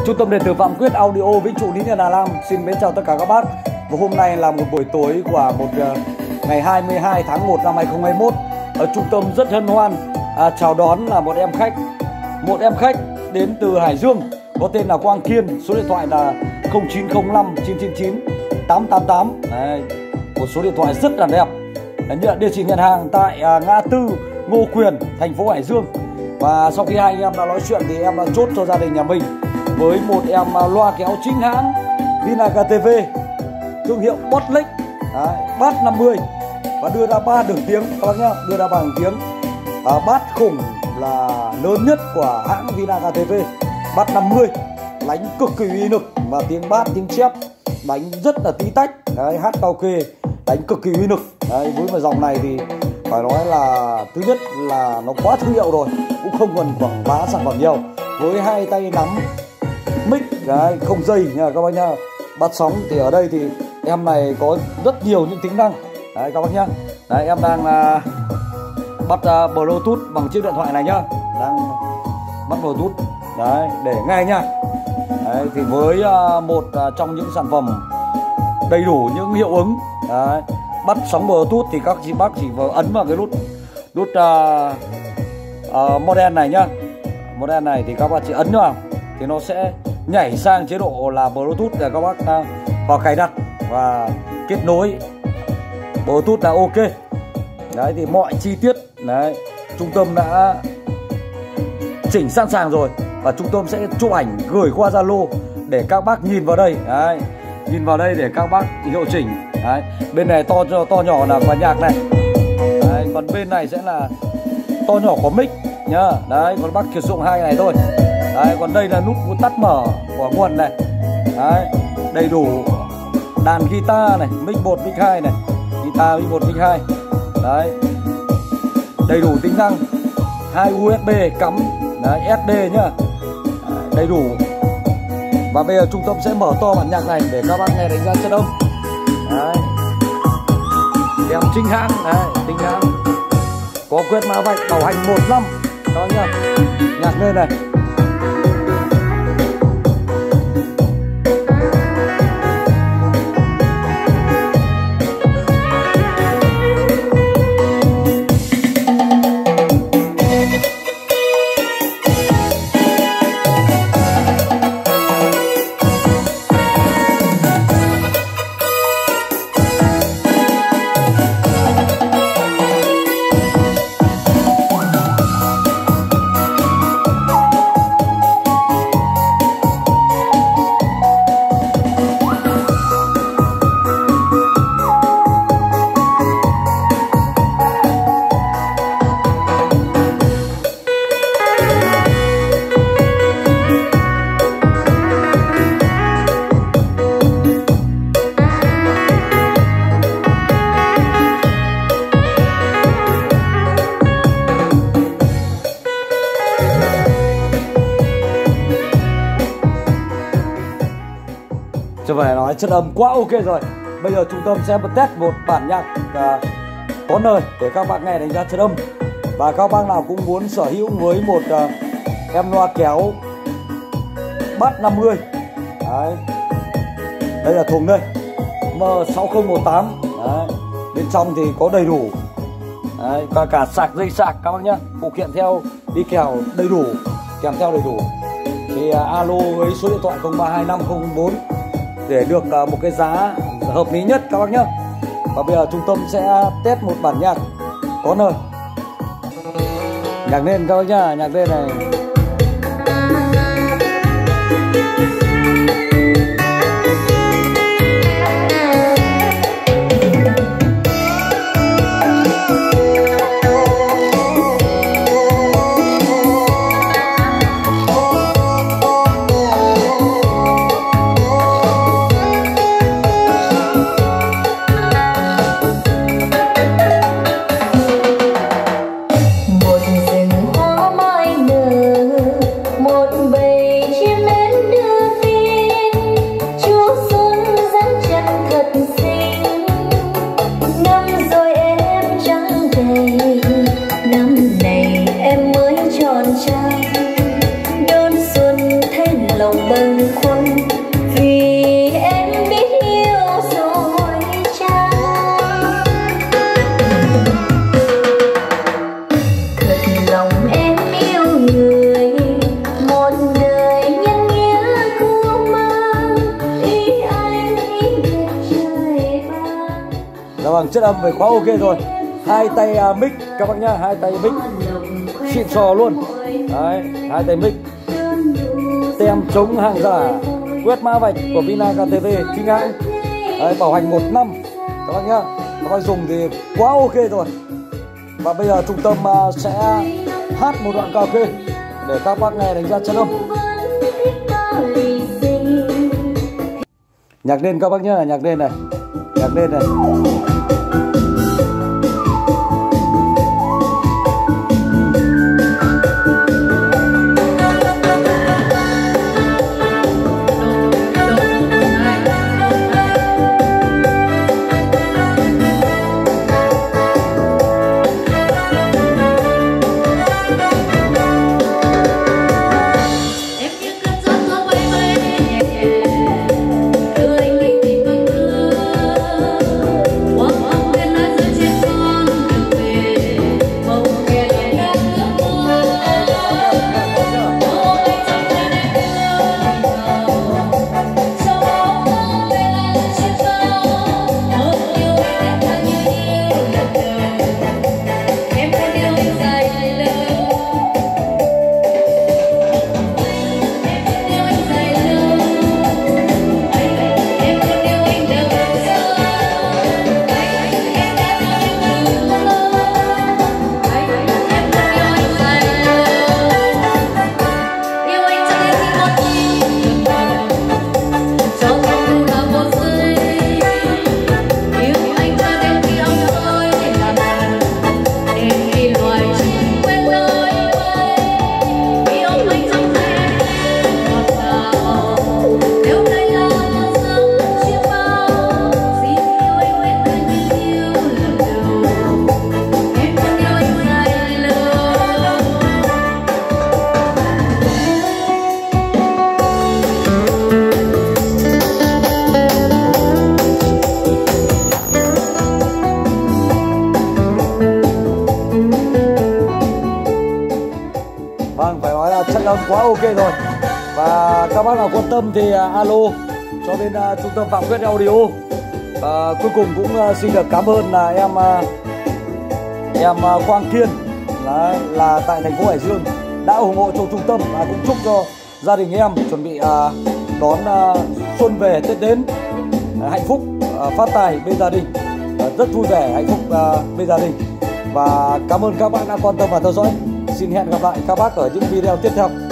Trung tâm điện tử Phạm Quyết Audio Vĩnh Trụ Lý Nhân Hà Nam xin mến chào tất cả các bác. Và hôm nay là một buổi tối của ngày 22 tháng 1 năm 2021. Ở trung tâm rất hân hoan chào đón là một em khách đến từ Hải Dương có tên là Quang Kiên, số điện thoại là 0905 999 888. Đấy, một số điện thoại rất là đẹp. Địa chỉ nhận hàng tại ngã tư Ngô Quyền, thành phố Hải Dương. Và sau khi hai anh em đã nói chuyện thì em đã chốt cho gia đình nhà mình với một em loa kéo chính hãng Vinaktv thương hiệu Botlix Bass 50 và đưa ra 3 đường tiếng các bác nhá, đưa ra 3 đường tiếng. Bass khủng là lớn nhất của hãng Vinaktv, Bass 50 đánh cực kỳ uy lực và tiếng bass tiếng chép đánh rất là tí tách. Đấy, hát karaoke đánh cực kỳ uy lực. Đấy, với một dòng này thì phải nói là thứ nhất là nó quá thương hiệu rồi, cũng không cần quảng bá sản phẩm nhiều. Với hai tay nắm mic đấy, không dây nha các bác nhá. Bắt sóng thì ở đây thì em này có rất nhiều những tính năng đấy các bác nhá. Đấy, em đang bắt Bluetooth bằng chiếc điện thoại này nhá, đang bắt Bluetooth đấy để nghe nha. Đấy, thì với một trong những sản phẩm đầy đủ những hiệu ứng đấy, bắt sóng Bluetooth thì các chị bác chỉ vừa ấn vào cái nút model này nhá. Model này thì các bác chỉ ấn vào thì nó sẽ nhảy sang chế độ là Bluetooth để các bác vào cài đặt và kết nối Bluetooth là ok. Đấy, thì mọi chi tiết đấy trung tâm đã chỉnh sẵn sàng rồi và trung tâm sẽ chụp ảnh gửi qua Zalo để các bác nhìn vào đây. Đấy, nhìn vào đây để các bác hiệu chỉnh. Đấy, bên này to nhỏ là quả nhạc này. Đấy, còn bên này sẽ là to nhỏ của mic nhá. Đấy, còn bác sử dụng hai này thôi. Đấy, còn đây là nút tắt mở của nguồn này. Đấy, đầy đủ đàn guitar này, mic 1, mic 2 này, guitar mic 1, mic 2. Đấy, đầy đủ tính năng, 2 USB cắm đấy, SD nhá. Đấy, đầy đủ. Và bây giờ trung tâm sẽ mở to bản nhạc này để các bác nghe đánh giá chất âm. Đấy, kèm chính hãng đấy, chính hãng có quét mã vạch bảo hành 1 năm các bác nhá. Nhạc lên này. Chứ phải nói chất âm quá ok rồi. Bây giờ trung tâm sẽ test một bản nhạc có lời để các bạn nghe đánh giá chất âm. Và các bác nào cũng muốn sở hữu với một em loa kéo Bass 50. Đấy, đây là thùng đây M6018. Đấy, bên trong thì có đầy đủ. Đấy, cả sạc, dây sạc các bác nhá, phụ kiện theo đi kèm đầy đủ, kèm theo đầy đủ. Thì alo với số điện thoại 032504 để được một cái giá hợp lý nhất các bác nhé. Và bây giờ trung tâm sẽ test một bản nhạc có lời. Nhạc lên các bác nhá, nhạc lên này. Một rừng hoa mai nở bâng khuâng vì em biết yêu rồi chăng. Thật lòng em yêu người một đời nhân nghĩa cứu mang ý anh ý đẹp trời ban. Dạ vâng, chất âm phải quá ok rồi. Hai tay mic các bác nhá, hai tay mic xịn sò luôn. Đấy, hai tay mic. Tem chống hàng giả, quét mã vạch của VinaKTV chính hãng. Đấy, bảo hành 1 năm các bác nhá. Các bác dùng thì quá ok rồi. Và bây giờ trung tâm sẽ hát một đoạn karaoke để các bác nghe đánh giá chất âm. Nhạc lên các bác nhá, nhạc lên này. Nhạc lên này. Vâng, phải nói là chất âm quá ok rồi. Và các bác nào quan tâm thì alo cho bên trung tâm Phạm Quyết Audio. Cuối cùng cũng xin được cảm ơn là em Quang Kiên là tại thành phố Hải Dương đã ủng hộ cho trung tâm, và cũng chúc cho gia đình em chuẩn bị đón xuân về Tết đến hạnh phúc, phát tài bên gia đình, rất vui vẻ hạnh phúc bên gia đình. Và cảm ơn các bạn đã quan tâm và theo dõi. Xin hẹn gặp lại các bác ở những video tiếp theo.